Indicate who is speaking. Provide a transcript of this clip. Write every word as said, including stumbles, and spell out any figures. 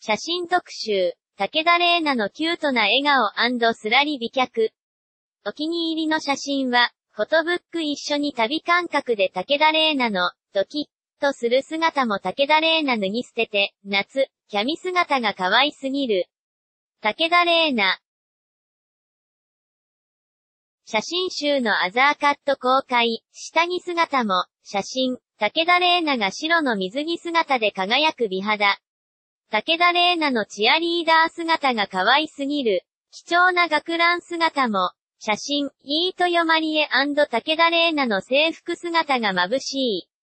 Speaker 1: 写真特集、武田玲奈のキュートな笑顔&すらり美脚。お気に入りの写真は、フォトブック一緒に旅感覚で武田玲奈の、ドキッとする姿も武田玲奈脱ぎ捨てて、夏、キャミ姿が可愛すぎる。武田玲奈。写真集のアザーカット公開、下着姿も、写真、武田玲奈が白の水着姿で輝く美肌。武田玲奈のチアリーダー姿が可愛すぎる。貴重な学ラン姿も、写真、飯豊まりえ&武田玲奈の制服姿が眩しい。